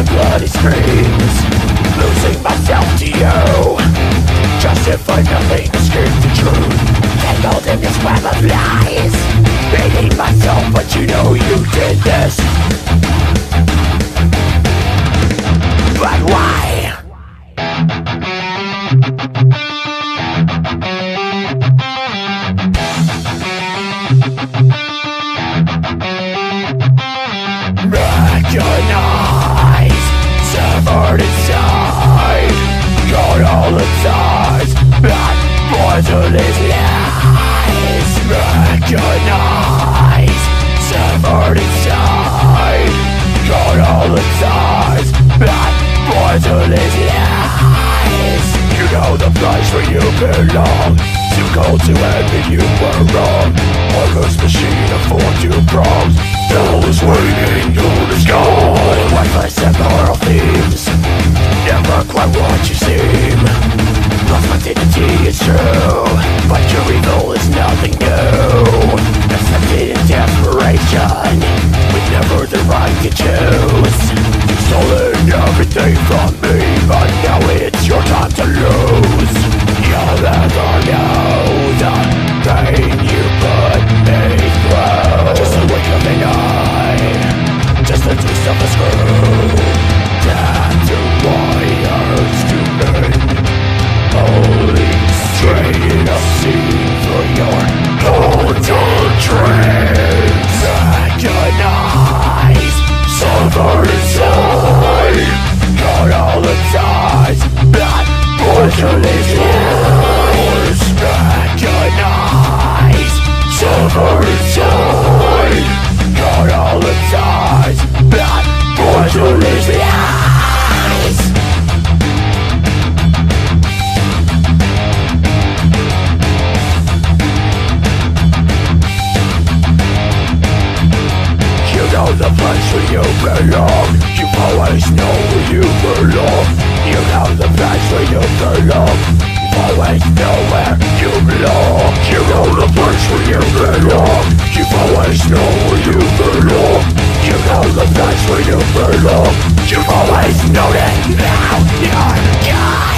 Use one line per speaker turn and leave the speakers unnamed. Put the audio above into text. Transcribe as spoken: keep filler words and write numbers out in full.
bloody screams, losing myself to you. Justify nothing, escape the truth, tangled in this web of lies. Hating myself, but you know you did this. But why? Recognize, severed inside, got all the ties, bad poisonous lies. Recognize, severed inside, got all the ties, bad poisonous lies. You know the place where you belong, too cold to admit you were wrong. Marcus machine of fortune prongs, hell is waiting, gold is gone. Worthless and moral thieves, never quite what you seem. Lost my dignity, it's true, but your evil is nothing new. Accepted in desperation, with never the right to choose. You've stolen everything from me, but now it's your time to lose. You'll never know the pain you put me through. Just a wink of an eye, just a twist of a screw. Tattoo wires to bend, holy straight up scene for your golden dreams. Recognize, suffer inside, got all the ties, bad poisonous lies. Recognize, suffer inside, got all the ties, bad poisonous lies. Know the place where you belong, you always know where you belong. You know the place where you belong, you always know where you belong. You know the place where you belong, you always know where you belong. You know the place where you belong, you always know that now you're gone.